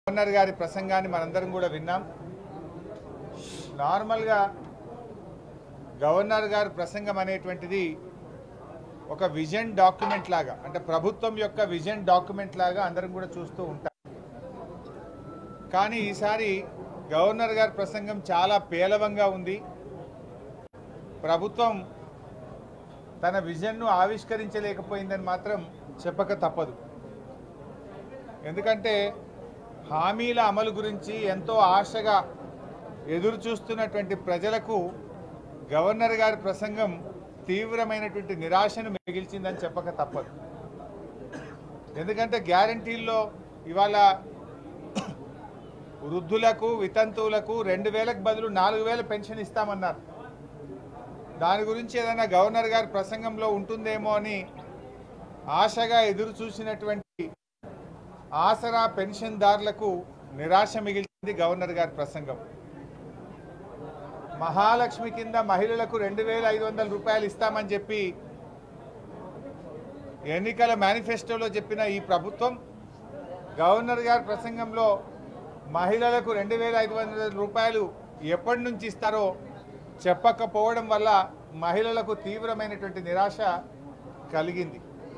Governor గారి ప్రసంగాన్ని మనందరం కూడా విన్నాం. నార్మల్గా గవర్నర్ గారి ప్రసంగం అనేటువంటిది ఒక విజన్ డాక్యుమెంట్ లాగా, అంటే ప్రభుత్వం యొక్క విజన్ డాక్యుమెంట్ లాగా అందరం కూడా చూస్తూ ఉంటాం. కానీ ఈసారి గవర్నర్ గారి ప్రసంగం చాలా పేలవంగా ఉంది. ప్రభుత్వం తన విజన్ను ఆవిష్కరించలేకపోయిందని మాత్రం చెప్పక తప్పదు. ఎందుకంటే హామీల అమలు గురించి ఎంతో ఆశగా ఎదురు చూస్తున్నటువంటి ప్రజలకు గవర్నర్ గారి ప్రసంగం తీవ్రమైనటువంటి నిరాశను మిగిల్చిందని చెప్పక తప్పదు. ఎందుకంటే గ్యారంటీల్లో ఇవాళ వృద్ధులకు వితంతువులకు 2000కు బదులు 4000 పెన్షన్ ఇస్తామన్నారు. దాని గురించి ఏదైనా గవర్నర్ గారి ప్రసంగంలో ఉంటుందేమో అని ఆశగా ఎదురు చూసినటువంటి ఆసరా పెన్షన్దారులకు నిరాశ మిగిల్చింది గవర్నర్ గారి ప్రసంగం. మహాలక్ష్మి కింద మహిళలకు 2500 రూపాయలు ఇస్తామని చెప్పి ఎన్నికల మేనిఫెస్టోలో చెప్పిన ఈ ప్రభుత్వం గవర్నర్ గారి ప్రసంగంలో మహిళలకు 2500 రూపాయలు ఎప్పటి నుంచి ఇస్తారో చెప్పకపోవడం వల్ల మహిళలకు తీవ్రమైనటువంటి నిరాశ కలిగింది.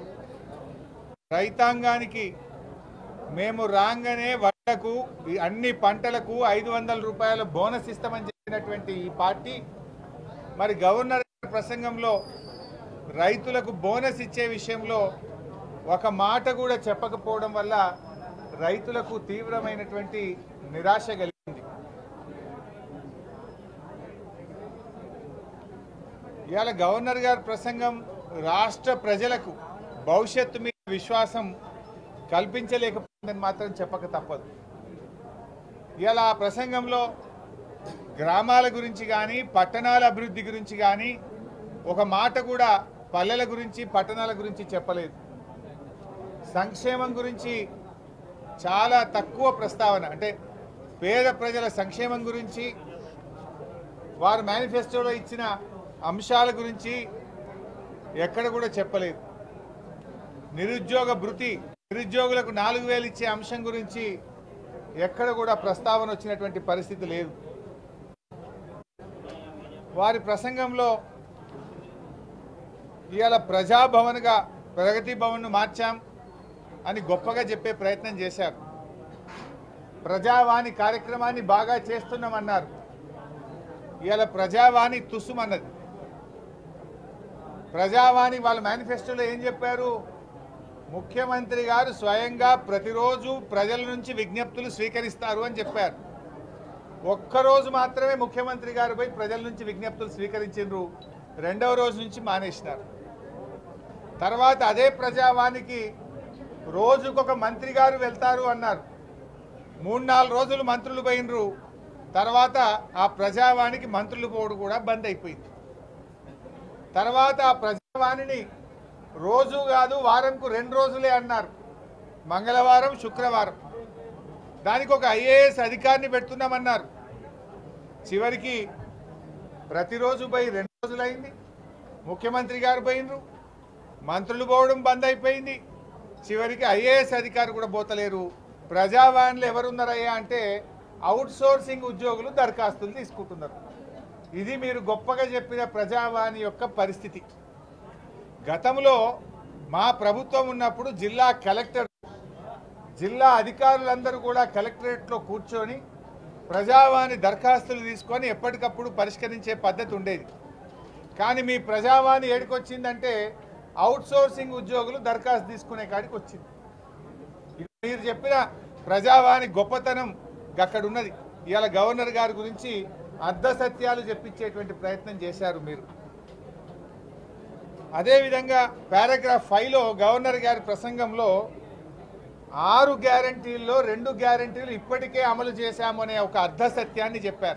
రైతాంగానికి మేము రాగానే వడ్లకు అన్ని పంటలకు 500 రూపాయల బోనస్ ఇస్తామని చెప్పినటువంటి ఈ పార్టీ మరి గవర్నర్ ప్రసంగంలో రైతులకు బోనస్ ఇచ్చే విషయంలో ఒక మాట కూడా చెప్పకపోవడం వల్ల రైతులకు తీవ్రమైనటువంటి నిరాశ కలిగింది. ఇవాళ గవర్నర్ గారి ప్రసంగం రాష్ట్ర ప్రజలకు భవిష్యత్తు మీద విశ్వాసం కల్పించలేకపోయిందని మాత్రం చెప్పక తప్పదు. ఇవాళ ఆ ప్రసంగంలో గ్రామాల గురించి కానీ పట్టణాల అభివృద్ధి గురించి కానీ ఒక మాట కూడా పల్లెల గురించి పట్టణాల గురించి చెప్పలేదు. సంక్షేమం గురించి చాలా తక్కువ ప్రస్తావన, అంటే పేద ప్రజల సంక్షేమం గురించి వారు మేనిఫెస్టోలో ఇచ్చిన అంశాల గురించి ఎక్కడ కూడా చెప్పలేదు. నిరుద్యోగ భృతి, నిరుద్యోగులకు 4000 ఇచ్చే అంశం గురించి ఎక్కడ కూడా ప్రస్తావన వచ్చినటువంటి పరిస్థితి లేదు. వారి ప్రసంగంలో ఇవాళ ప్రజాభవన్గా ప్రగతి భవన్ను మార్చాం అని గొప్పగా చెప్పే ప్రయత్నం చేశారు. ప్రజావాణి కార్యక్రమాన్ని బాగా చేస్తున్నామన్నారు. ఇవాళ ప్రజావాణి తుస్సుమన్నది. ప్రజావాణి వాళ్ళ మేనిఫెస్టోలో ఏం చెప్పారు? ముఖ్యమంత్రి గారు స్వయంగా ప్రతిరోజు ప్రజల నుంచి విజ్ఞప్తులు స్వీకరిస్తారు అని చెప్పారు. ఒక్కరోజు మాత్రమే ముఖ్యమంత్రి గారు పోయి ప్రజల నుంచి విజ్ఞప్తులు స్వీకరించారు. రెండవ రోజు నుంచి మానేసినారు. తర్వాత అదే ప్రజావాణికి రోజుకొక మంత్రి గారు వెళ్తారు అన్నారు. 3-4 రోజులు మంత్రులు పోయినరు. తర్వాత ఆ ప్రజావాణికి మంత్రులు పోవడం కూడా బంద్ అయిపోయింది. తర్వాత ఆ ప్రజావాణిని రోజు కాదు వారంకు 2 రోజులే అన్నారు, మంగళవారం శుక్రవారం. దానికి ఒక IAS అధికారిని పెడుతున్నామన్నారు. చివరికి ప్రతిరోజు పోయి 2 రోజులైంది. ముఖ్యమంత్రి గారు పోయినరు, మంత్రులు పోవడం బంద్ అయిపోయింది. చివరికి IAS అధికారి కూడా పోతలేరు. ప్రజావాణిలో ఎవరున్నారయ్యా అంటే అవుట్సోర్సింగ్ ఉద్యోగులు దరఖాస్తులు తీసుకుంటున్నారు. ఇది మీరు గొప్పగా చెప్పిన ప్రజావాణి యొక్క పరిస్థితి. గతంలో మా ప్రభుత్వం ఉన్నప్పుడు జిల్లా కలెక్టర్, జిల్లా అధికారులందరూ కూడా కలెక్టరేట్లో కూర్చొని ప్రజావాణి దరఖాస్తులు తీసుకొని ఎప్పటికప్పుడు పరిష్కరించే పద్ధతి ఉండేది. కానీ మీ ప్రజావాణి ఏడికొచ్చిందంటే అవుట్సోర్సింగ్ ఉద్యోగులు దరఖాస్తు తీసుకునే కాడికి వచ్చింది. మీరు చెప్పిన ప్రజావాణి గొప్పతనం అక్కడ ఉన్నది. ఇవాళ గవర్నర్ గారి గురించి అర్ధ సత్యాలు చెప్పించేటువంటి ప్రయత్నం చేశారు మీరు. అదేవిధంగా పారాగ్రాఫ్ 5లో గవర్నర్ గారి ప్రసంగంలో 6 గ్యారంటీల్లో 2 గ్యారంటీలు ఇప్పటికే అమలు చేశామనే ఒక అర్ధ సత్యాన్ని చెప్పారు.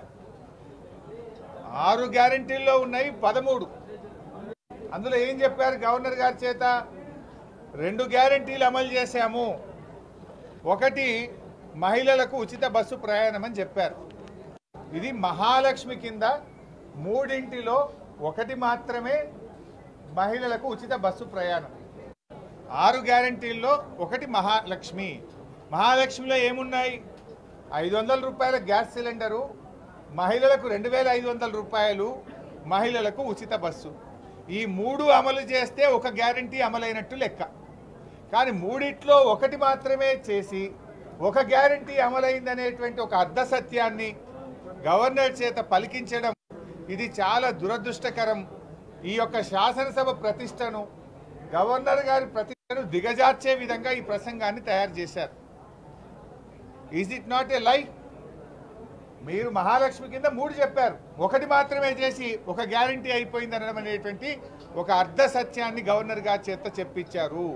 6 గ్యారంటీల్లో ఉన్నాయి 13. అందులో ఏం చెప్పారు గవర్నర్ గారి చేత? 2 గ్యారంటీలు అమలు చేశాము. ఒకటి మహిళలకు ఉచిత బస్సు ప్రయాణం అని చెప్పారు. ఇది మహాలక్ష్మి కింద 3ంటిలో 1 మాత్రమే మహిళలకు ఉచిత బస్సు ప్రయాణం. 6 గ్యారంటీల్లో 1 మహాలక్ష్మి. మహాలక్ష్మిలో ఏమున్నాయి? రూపాయల గ్యాస్ సిలిండరు, మహిళలకు 2,500 రూపాయలు, మహిళలకు ఉచిత బస్సు. ఈ 3 అమలు చేస్తే ఒక గ్యారంటీ అమలైనట్టు లెక్క. కానీ మూడిట్లో ఒకటి మాత్రమే చేసి ఒక గ్యారంటీ అమలైందనేటువంటి ఒక అర్ధ సత్యాన్ని గవర్నర్ చేత పలికించడం ఇది చాలా దురదృష్టకరం. ఈ యొక్క శాసనసభ ప్రతిష్టను, గవర్నర్ గారి ప్రతిష్టను దిగజార్చే విధంగా ఈ ప్రసంగాన్ని తయారు చేశారు. ఈజ్ ఇట్ నాట్ ఏ లై? మీరు మహాలక్ష్మి కింద 3 చెప్పారు, ఒకటి మాత్రమే చేసి ఒక గ్యారంటీ అయిపోయింది అనడం అనేటువంటి ఒక అర్ధ సత్యాన్ని గవర్నర్ గారి చేత చెప్పించారు.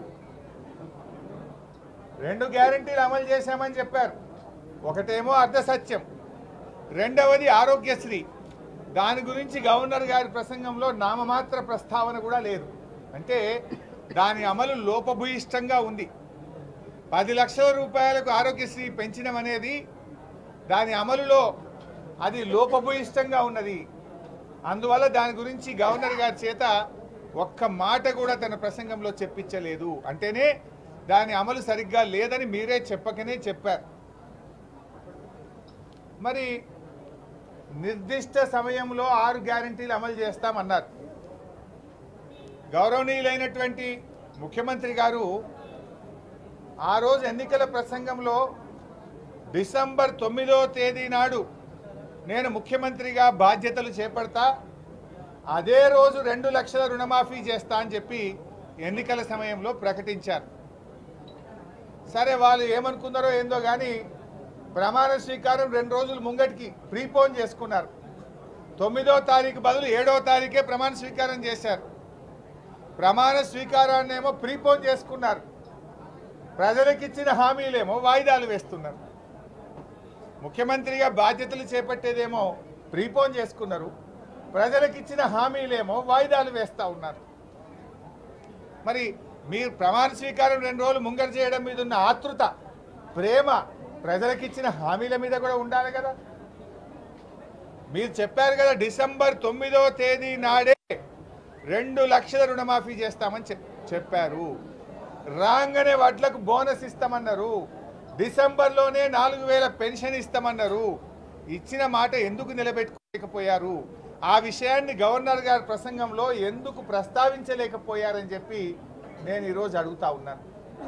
2 గ్యారంటీలు అమలు చేశామని చెప్పారు. ఒకటేమో అర్ధ సత్యం, రెండవది ఆరోగ్యశ్రీ. దాని గురించి గవర్నర్ గారి ప్రసంగంలో నామమాత్ర ప్రస్తావన కూడా లేదు. అంటే దాని అమలు లోపభూయిష్టంగా ఉంది. 10 లక్షల రూపాయలకు ఆరోగ్యశ్రీ పెంచడం అనేది దాని అమలులో అది లోపభూయిష్టంగా ఉన్నది. అందువల్ల దాని గురించి గవర్నర్ గారి చేత ఒక్క మాట కూడా తన ప్రసంగంలో చెప్పించలేదు. అంటేనే దాని అమలు సరిగ్గా లేదని మీరే చెప్పకనే చెప్పారు. మరి నిర్దిష్ట సమయంలో 6 గ్యారంటీలు అమలు చేస్తామన్నారు. గౌరవనీయులైనటువంటి ముఖ్యమంత్రి గారు ఆ రోజు ఎన్నికల ప్రసంగంలో డిసెంబర్ 9వ తేదీ నాడు నేను ముఖ్యమంత్రిగా బాధ్యతలు చేపడతా, అదే రోజు 2 లక్షల రుణమాఫీ చేస్తా అని చెప్పి ఎన్నికల సమయంలో ప్రకటించారు. సరే, వాళ్ళు ఏమనుకున్నారో ఏందో కానీ ప్రమాణ స్వీకారం 2 రోజులు ముంగటికి ప్రీపోన్ చేసుకున్నారు. 9వ తారీఖు బదులు 7వ తారీఖే ప్రమాణ స్వీకారం చేశారు. ప్రమాణ స్వీకారాన్ని ఏమో ప్రీపోన్ చేసుకున్నారు, ప్రజలకు ఇచ్చిన హామీలేమో వాయిదాలు వేస్తున్నారు. ముఖ్యమంత్రిగా బాధ్యతలు చేపట్టేదేమో ప్రీపోన్ చేసుకున్నారు, ప్రజలకు ఇచ్చిన హామీలేమో వాయిదాలు వేస్తూ ఉన్నారు. మరి మీరు ప్రమాణ స్వీకారం 2 రోజులు ముంగట చేయడం మీద ఉన్న ఆతృత, ప్రేమ ప్రజలకు ఇచ్చిన హామీల మీద కూడా ఉండాలి కదా. మీరు చెప్పారు కదా, డిసెంబర్ 9వ తేదీ నాడే 2 లక్షల రుణమాఫీ చేస్తామని చెప్పారు. రాగానే వడ్లకు బోనస్ ఇస్తామన్నారు. డిసెంబర్లోనే 4,000 పెన్షన్ ఇస్తామన్నారు. ఇచ్చిన మాట ఎందుకు నిలబెట్టుకోలేకపోయారు? ఆ విషయాన్ని గవర్నర్ గారి ప్రసంగంలో ఎందుకు ప్రస్తావించలేకపోయారని చెప్పి నేను ఈరోజు అడుగుతా ఉన్నాను.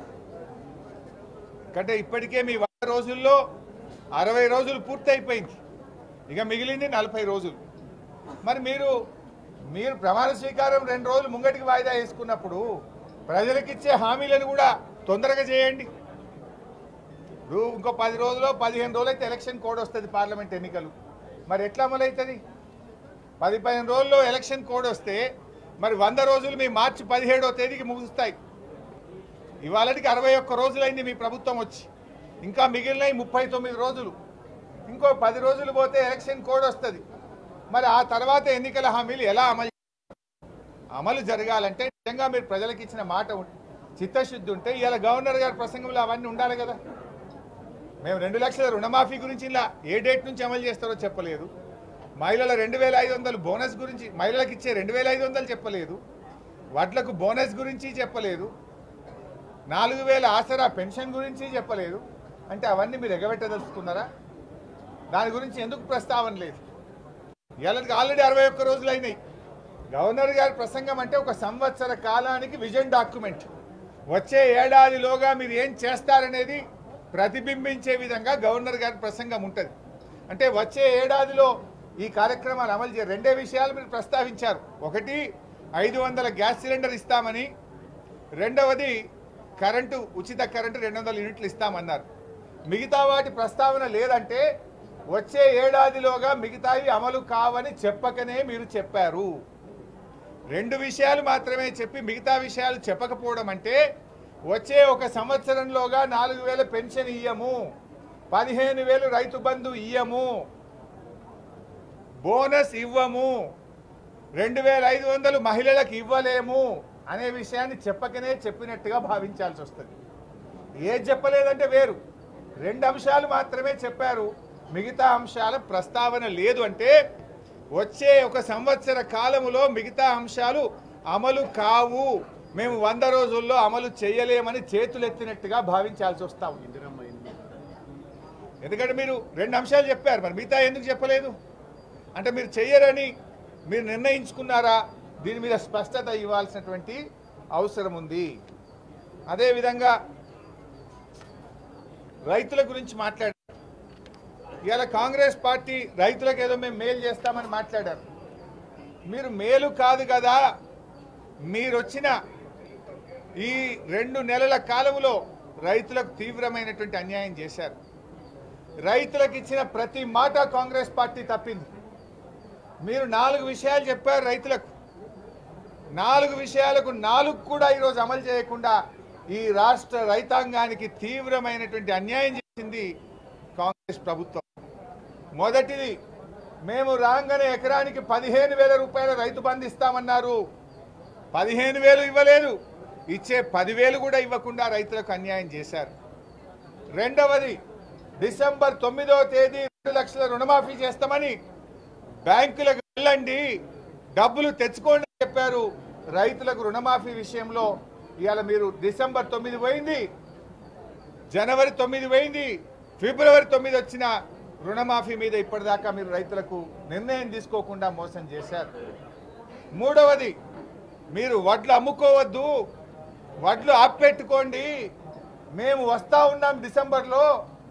అంటే ఇప్పటికే మీ 100 రోజుల్లో 60 రోజులు పూర్తయిపోయింది, ఇక మిగిలింది 40 రోజులు. మరి మీరు ప్రమాణ స్వీకారం 2 రోజులు ముంగటికి వాయిదా వేసుకున్నప్పుడు ప్రజలకిచ్చే హామీలను కూడా తొందరగా చేయండి. ఇంకో 10 రోజులు 15 రోజులు అయితే ఎలక్షన్ కోడ్ వస్తుంది, పార్లమెంట్ ఎన్నికలు. మరి ఎట్లా అమలవుతుంది? 10-15 రోజుల్లో ఎలక్షన్ కోడ్ వస్తే మరి 100 రోజులు మీ మార్చి 17వ తేదీకి ముగుస్తాయి. ఇవాళకి 61 రోజులైంది మీ ప్రభుత్వం వచ్చి, ఇంకా మిగిలినవి 39 రోజులు. ఇంకో 10 రోజులు పోతే ఎలక్షన్ కోడ్ వస్తుంది. మరి ఆ తర్వాత ఎన్నికల హామీలు ఎలా అమలు జరగాలంటే నిజంగా మీరు ప్రజలకు ఇచ్చిన మాట చిత్తశుద్ధి ఉంటే ఇలా గవర్నర్ గారి ప్రసంగంలో అవన్నీ ఉండాలి కదా. మేము 2 లక్షల రుణమాఫీ గురించి ఇలా ఏ డేట్ నుంచి అమలు చేస్తారో చెప్పలేదు. మహిళల 2,500 బోనస్ గురించి, మహిళలకు ఇచ్చే 2,500 చెప్పలేదు. వడ్లకు బోనస్ గురించి చెప్పలేదు. 4,000 ఆసరా పెన్షన్ గురించి చెప్పలేదు. అంటే అవన్నీ మీరు ఎగబెట్టదలుచుకున్నారా? దాని గురించి ఎందుకు ప్రస్తావన లేదు? ఇవాళకి ఆల్రెడీ 61 రోజులు అయినాయి. గవర్నర్ గారి ప్రసంగం అంటే ఒక సంవత్సర కాలానికి విజన్ డాక్యుమెంట్. వచ్చే ఏడాదిలోగా మీరు ఏం చేస్తారనేది ప్రతిబింబించే విధంగా గవర్నర్ గారి ప్రసంగం ఉంటుంది. అంటే వచ్చే ఏడాదిలో ఈ కార్యక్రమాలు అమలు చేయ 2 విషయాలు మీరు ప్రస్తావించారు. ఒకటి 500 గ్యాస్ సిలిండర్ ఇస్తామని, రెండవది కరెంటు, ఉచిత కరెంటు 200 యూనిట్లు ఇస్తామన్నారు. మిగతా వాటి ప్రస్తావన లేదంటే వచ్చే ఏడాదిలోగా మిగతావి అమలు కావని చెప్పకనే మీరు చెప్పారు. 2 విషయాలు మాత్రమే చెప్పి మిగతా విషయాలు చెప్పకపోవడం అంటే వచ్చే ఒక సంవత్సరంలోగా 4,000 పెన్షన్ ఇయ్యము, 15,000 రైతు బంధు ఇయ్యము, బోనస్ ఇవ్వము, 2,500 మహిళలకు ఇవ్వలేము అనే విషయాన్ని చెప్పకనే చెప్పినట్టుగా భావించాల్సి వస్తుంది. ఏది చెప్పలేదంటే వేరు, 2 అంశాలు మాత్రమే చెప్పారు, మిగతా అంశాల ప్రస్తావన లేదు. అంటే వచ్చే ఒక సంవత్సర కాలములో మిగతా అంశాలు అమలు కావు, మేము 100 రోజుల్లో అమలు చేయలేమని చేతులెత్తినట్టుగా భావించాల్సి వస్తా ఉంది. ఎందుకంటే మీరు రెండు అంశాలు చెప్పారు, మరి మిగతా ఎందుకు చెప్పలేదు? అంటే మీరు చెయ్యరని మీరు నిర్ణయించుకున్నారా? దీని మీద స్పష్టత ఇవ్వాల్సినటువంటి అవసరం ఉంది. అదేవిధంగా రైతుల గురించి మాట్లాడారు. ఇవాళ కాంగ్రెస్ పార్టీ రైతులకు ఏదో మేము మేలు చేస్తామని మాట్లాడారు. మీరు మేలు కాదు కదా, మీరు వచ్చిన ఈ 2 నెలల కాలంలో రైతులకు తీవ్రమైనటువంటి అన్యాయం చేశారు. రైతులకు ఇచ్చిన ప్రతి మాట కాంగ్రెస్ పార్టీ తప్పింది. మీరు 4 విషయాలు చెప్పారు రైతులకు. 4 విషయాలకు 4 కూడా ఈరోజు అమలు చేయకుండా ఈ రాష్ట్ర రైతాంగానికి తీవ్రమైనటువంటి అన్యాయం చేసింది కాంగ్రెస్ ప్రభుత్వం. మొదటిది, మేము రాగానే ఎకరానికి 15,000 రూపాయల రైతు బంధు ఇస్తామన్నారు. 15,000 ఇవ్వలేదు, ఇచ్చే 10,000 కూడా ఇవ్వకుండా రైతులకు అన్యాయం చేశారు. రెండవది, డిసెంబర్ 9వ తేదీ 2 లక్షల రుణమాఫీ చేస్తామని బ్యాంకులకు వెళ్ళండి, డబ్బులు తెచ్చుకోండి అని చెప్పారు. రైతులకు రుణమాఫీ విషయంలో ఇవాళ మీరు డిసెంబర్ 9 పోయింది, జనవరి 9 పోయింది, ఫిబ్రవరి 9 వచ్చిన రుణమాఫీ మీద ఇప్పటిదాకా మీరు రైతులకు నిర్ణయం తీసుకోకుండా మోసం చేశారు. మూడవది, మీరు వడ్లు అమ్ముకోవద్దు, వడ్లు ఆపెట్టుకోండి, మేము వస్తా ఉన్నాం డిసెంబర్లో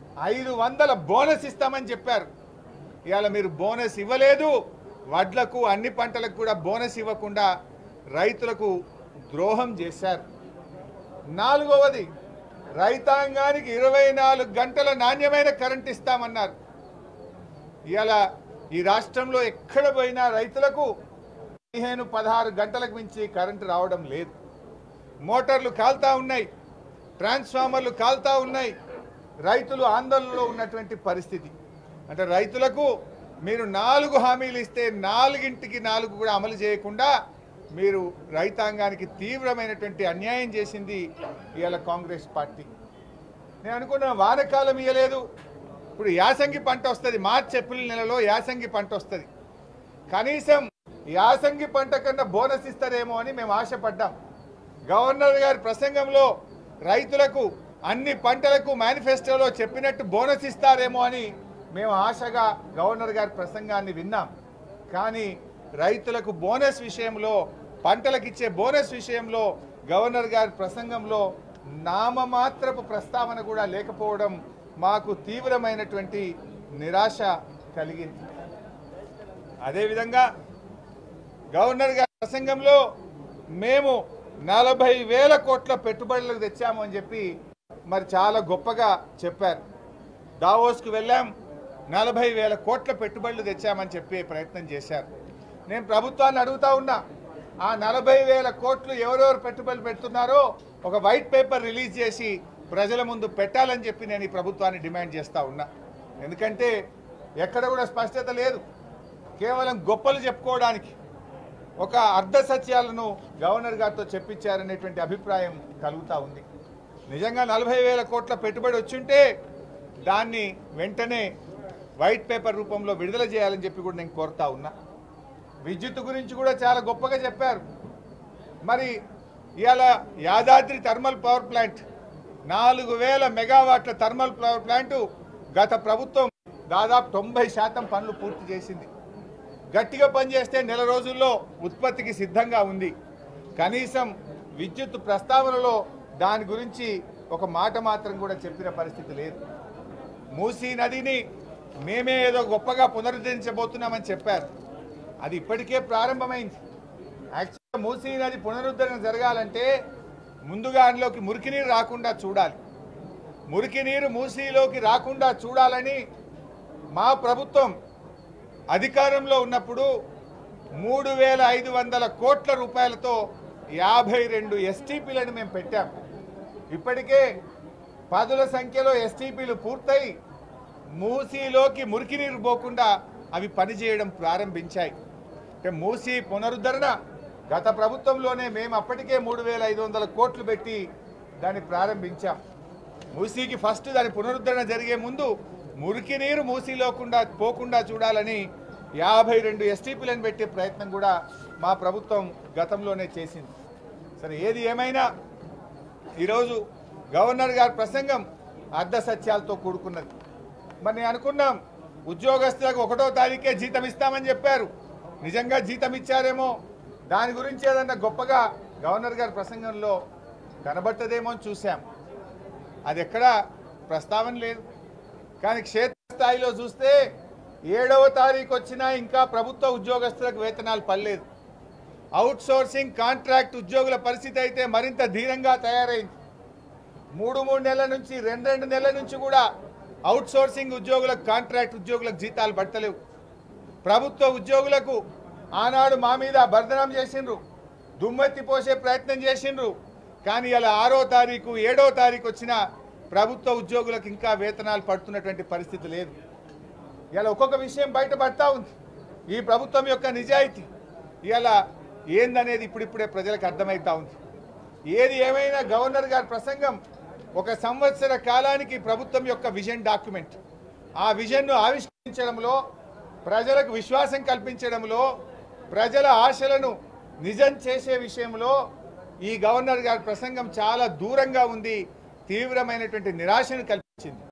500 బోనస్ ఇస్తామని చెప్పారు. ఇవాళ మీరు బోనస్ ఇవ్వలేదు, వడ్లకు అన్ని పంటలకు కూడా బోనస్ ఇవ్వకుండా రైతులకు ద్రోహం చేశారు. నాలుగవది, రైతాంగానికి 24 గంటల నాణ్యమైన కరెంట్ ఇస్తామన్నారు. ఇవాళ ఈ రాష్ట్రంలో ఎక్కడ పోయినా రైతులకు 15-16 గంటలకు మించి కరెంటు రావడం లేదు. మోటార్లు కాల్తా ఉన్నాయి, ట్రాన్స్ఫార్మర్లు కాల్తా ఉన్నాయి, రైతులు ఆందోళనలో ఉన్నటువంటి పరిస్థితి. అంటే రైతులకు మీరు 4 హామీలు ఇస్తే 4ంటికి 4 కూడా అమలు చేయకుండా మీరు రైతాంగానికి తీవ్రమైనటువంటి అన్యాయం చేసింది ఇవాళ కాంగ్రెస్ పార్టీ. నేను అనుకున్నాను వానకాలం ఇవ్వలేదు, ఇప్పుడు యాసంగి పంట వస్తుంది, మార్చి ఏప్రిల్ నెలలో యాసంగి పంట వస్తుంది, కనీసం యాసంగి పంట కన్నా బోనస్ ఇస్తారేమో అని మేము ఆశపడ్డాం. గవర్నర్ గారి ప్రసంగంలో రైతులకు అన్ని పంటలకు మేనిఫెస్టోలో చెప్పినట్టు బోనస్ ఇస్తారేమో అని మేము ఆశగా గవర్నర్ గారి ప్రసంగాన్ని విన్నాం. కానీ రైతులకు బోనస్ విషయంలో, పంటలకు ఇచ్చే బోనస్ విషయంలో గవర్నర్ గారి ప్రసంగంలో నామమాత్రపు ప్రస్తావన కూడా లేకపోవడం మాకు తీవ్రమైనటువంటి నిరాశ కలిగింది. అదేవిధంగా గవర్నర్ గారి ప్రసంగంలో మేము 40,000 కోట్ల పెట్టుబడులకు తెచ్చాము అని చెప్పి మరి చాలా గొప్పగా చెప్పారు. దావోస్కు వెళ్ళాం, 40,000 కోట్ల పెట్టుబడులు తెచ్చామని చెప్పే ప్రయత్నం చేశారు. నేను ప్రభుత్వాన్ని అడుగుతా ఉన్నా, ఆ 40,000 కోట్లు ఎవరెవరు పెట్టుబడులు పెడుతున్నారో ఒక వైట్ పేపర్ రిలీజ్ చేసి ప్రజల ముందు పెట్టాలని చెప్పి నేను ఈ ప్రభుత్వాన్ని డిమాండ్ చేస్తూ ఉన్నా. ఎందుకంటే ఎక్కడ కూడా స్పష్టత లేదు, కేవలం గొప్పలు చెప్పుకోవడానికి ఒక అర్ధ సత్యాలను గవర్నర్ గారితో చెప్పించారనేటువంటి అభిప్రాయం కలుగుతూ ఉంది. నిజంగా 40,000 కోట్ల పెట్టుబడి వచ్చుంటే దాన్ని వెంటనే వైట్ పేపర్ రూపంలో విడుదల చేయాలని చెప్పి కూడా నేను కోరుతా ఉన్నా. విద్యుత్ గురించి కూడా చాలా గొప్పగా చెప్పారు. మరి ఇవాళ యాదాద్రి థర్మల్ పవర్ ప్లాంట్ 4,000 మెగావాట్ల థర్మల్ పవర్ ప్లాంటు గత ప్రభుత్వం దాదాపు 90% పనులు పూర్తి చేసింది. గట్టిగా పనిచేస్తే నెల రోజుల్లో ఉత్పత్తికి సిద్ధంగా ఉంది. కనీసం విద్యుత్ ప్రస్తావనలో దాని గురించి ఒక మాట మాత్రం కూడా చెప్పిన పరిస్థితి లేదు. మూసీ నదిని మేమే ఏదో గొప్పగా పునరుద్ధరించబోతున్నామని చెప్పారు, అది ఇప్పటికే ప్రారంభమైంది. యాక్చువల్గా మూసీ నది పునరుద్ధరణ జరగాలంటే ముందుగా అందులోకి మురికి నీరు రాకుండా చూడాలి. మురికి నీరు మూసీలోకి రాకుండా చూడాలని మా ప్రభుత్వం అధికారంలో ఉన్నప్పుడు 3,500 కోట్ల రూపాయలతో 52 ఎస్టీపీలను మేము పెట్టాం. ఇప్పటికే 10ల సంఖ్యలో ఎస్టీపీలు పూర్తయి మూసీలోకి మురికి నీరు పోకుండా అవి పనిచేయడం ప్రారంభించాయి. అంటే మూసీ పునరుద్ధరణ గత ప్రభుత్వంలోనే మేము అప్పటికే 3,500 కోట్లు పెట్టి దాన్ని ప్రారంభించాం. మూసీకి ఫస్ట్ దాని పునరుద్ధరణ జరిగే ముందు మురికి నీరు మూసీలో పోకుండా చూడాలని 52 ఎస్టీపీలను పెట్టే ప్రయత్నం కూడా మా ప్రభుత్వం గతంలోనే చేసింది. సరే, ఏది ఏమైనా ఈరోజు గవర్నర్ గారి ప్రసంగం అర్ధ సత్యాలతో కూడుకున్నది. మరి నేను అనుకున్నాం ఉద్యోగస్తులకు 1వ తారీఖే జీతం ఇస్తామని చెప్పారు. నిజంగా జీతం ఇచ్చారేమో, దాని గురించి ఏదన్నా గొప్పగా గవర్నర్ గారి ప్రసంగంలో కనబడుతుందేమో అని చూసాం. అది ఎక్కడ ప్రస్తావన లేదు. కానీ క్షేత్రస్థాయిలో చూస్తే 7వ తారీఖు వచ్చినా ఇంకా ప్రభుత్వ ఉద్యోగస్తులకు వేతనాలు పడలేదు. అవుట్ సోర్సింగ్ కాంట్రాక్ట్ ఉద్యోగుల పరిస్థితి అయితే మరింత ధీరంగా తయారైంది. 3 నెలల నుంచి 2 నెలల నుంచి కూడా అవుట్ సోర్సింగ్ ఉద్యోగులకు కాంట్రాక్ట్ ఉద్యోగులకు జీతాలు పడతలేవు. ప్రభుత్వ ఉద్యోగులకు ఆనాడు మా మీద బర్దనం చేసిండ్రు, దుమ్మెత్తి పోసే ప్రయత్నం చేసిండ్రు. కానీ ఇలా 6వ తారీఖు 7వ తారీఖు వచ్చిన ప్రభుత్వ ఉద్యోగులకు ఇంకా వేతనాలు పడుతున్నటువంటి పరిస్థితి లేదు. ఇలా ఒక్కొక్క విషయం బయటపడతా ఉంది. ఈ ప్రభుత్వం యొక్క నిజాయితీ ఇలా ఏందనేది ఇప్పుడిప్పుడే ప్రజలకు అర్థమవుతా ఉంది. ఏది ఏమైనా గవర్నర్ గారి ప్రసంగం 1 సంవత్సర కాలానికి ప్రభుత్వం యొక్క విజన్ డాక్యుమెంట్. ఆ విజన్ను ఆవిష్కరించడంలో, ప్రజలకు విశ్వాసం కల్పించడంలో, ప్రజల ఆశలను నిజం చేసే విషయంలో ఈ గవర్నర్ గారి ప్రసంగం చాలా దూరంగా ఉంది. తీవ్రమైనటువంటి నిరాశను కల్పించింది.